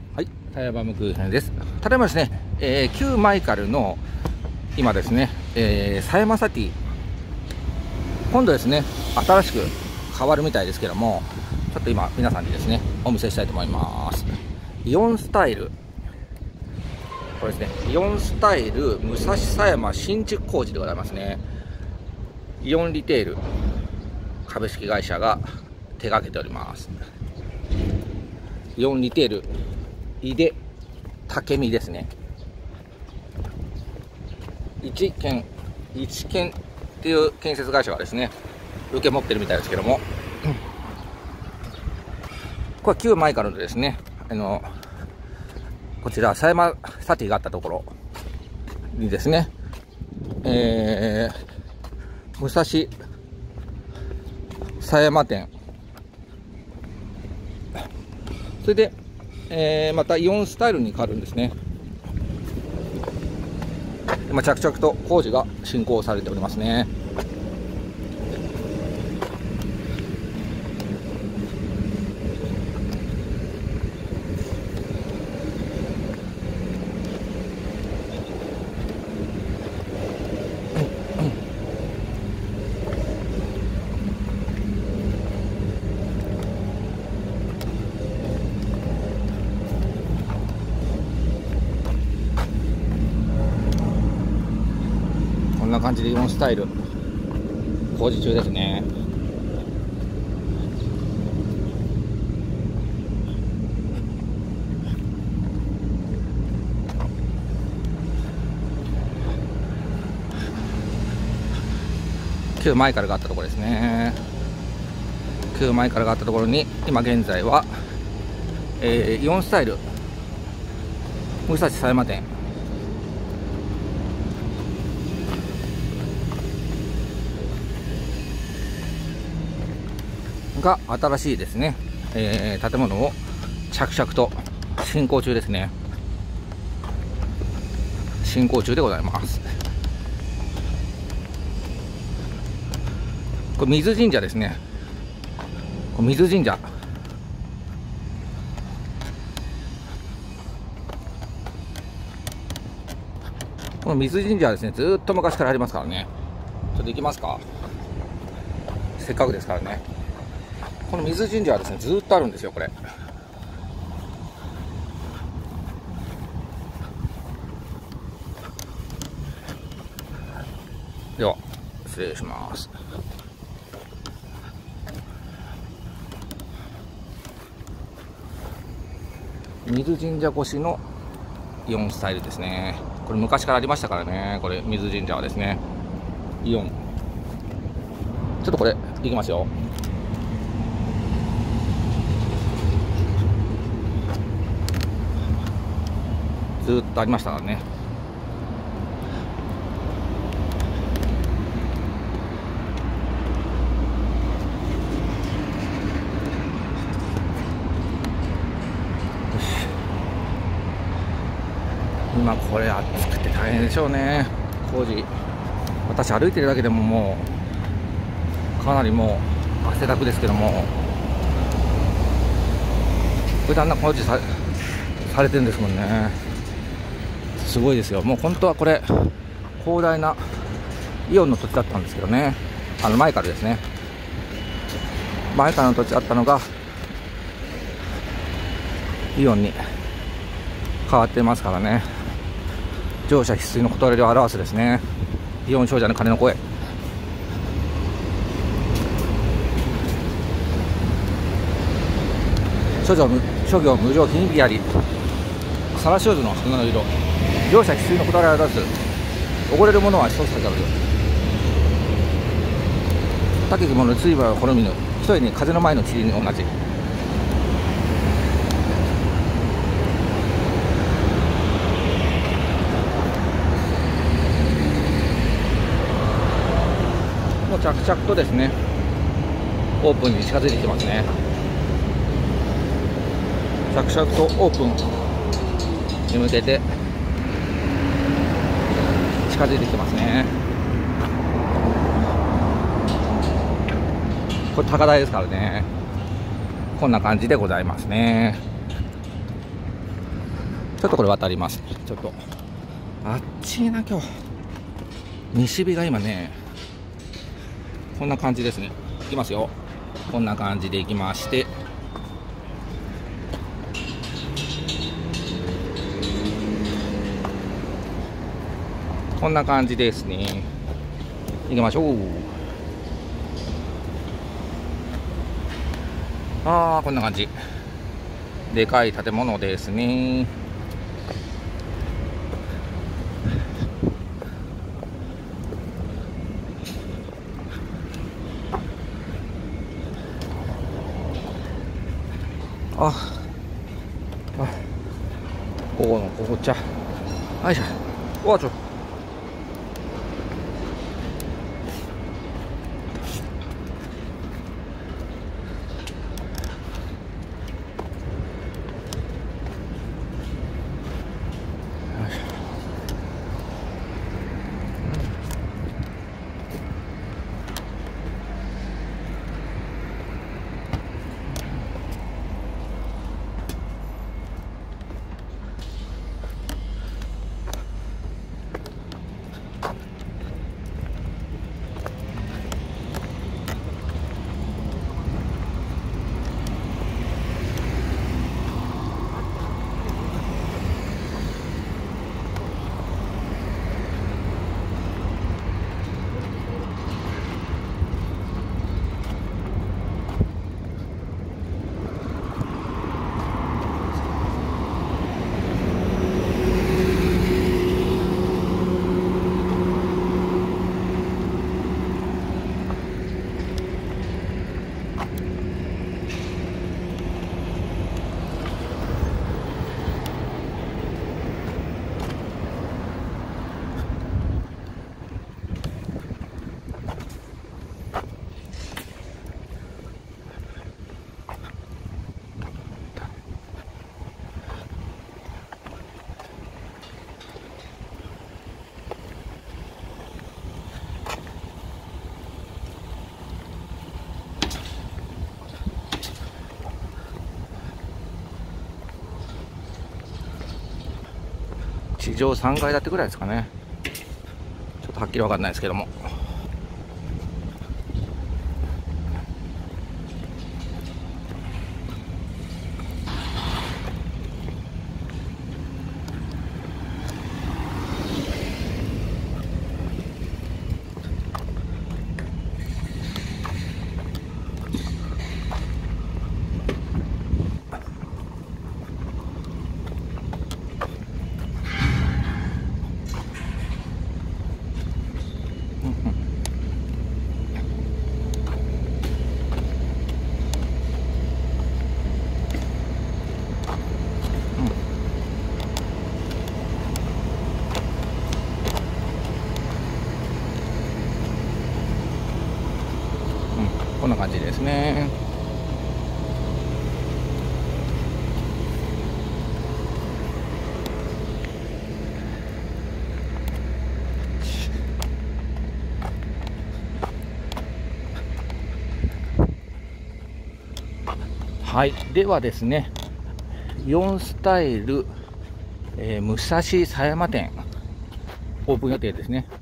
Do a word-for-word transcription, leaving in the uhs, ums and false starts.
はい、タイヤバームクーヘンです。ただいまですね、えー、旧マイカルの今ですね、えー、狭山サティ、今度ですね、新しく変わるみたいですけども、ちょっと今皆さんにですね、お見せしたいと思います。イオンスタイル、これですね、イオンスタイル武蔵狭山新築工事でございますね。イオンリテール株式会社が手掛けております。イオンリテール井出武美ですね。一建一建っていう建設会社がですね、受け持ってるみたいですけども、これ旧マイカルのですね、あのこちら狭山サティがあったところにですね、えー、武蔵狭山店、それで、えー、またイオンスタイルに変わるんですね。今着々と工事が進行されておりますね。こんな感じでイオンスタイル工事中ですね。旧マイカルがあったところですね。旧マイカルがあったところに今現在は、えー、イオンスタイル武蔵狭山店が新しいですね、えー、建物を着々と進行中ですね。進行中でございます。これ水神社ですね。これ水神社、この水神社はですね、ずーっと昔からありますからね。ちょっと行きますか、せっかくですからね。この水神社はですね、ずーっとあるんですよ、これ。では失礼します。水神社越しのイオンスタイルですね。これ昔からありましたからね。これ水神社はですね、イオン、ちょっとこれ行きますよ。ずーっとありましたからね。今これ暑くて大変でしょうね、工事。私歩いてるだけでももうかなりもう汗だくですけども、これであんな工事 さ, されてるんですもんね。すごいですよ。もう本当はこれ広大なイオンの土地だったんですけどね、あのマイカルですね、マイカルの土地あったのがイオンに変わってますからね。乗車必須の断りを表すですね、イオン商社の鐘の声。諸行無諸行無料金日あり、さらしおずの花の色、乗車必須の断りを表す。溺れる者は一つ先ある。高き者ついばは滅びぬ、ひとえに風の前の塵に同じ。もう着々とですね、オープンに近づいてきてますね。着々とオープンに向けて近づいてきてますね。これ高台ですからね。こんな感じでございますね。 ちょっとこれ渡りますね。ちょっとあっちいな今日。西日が今ねこんな感じですね。いきますよ。こんな感じでいきまして、こんな感じですね。行きましょう。ああ、こんな感じ。でかい建物ですね。ああ、ここの紅茶。よいしょ。おわちょ。地上さんがい建てぐらいですかね。ちょっとはっきり分かんないですけども。こんな感じですね。はい、ではですね、よんスタイル、えー、武蔵狭山店オープン予定ですね。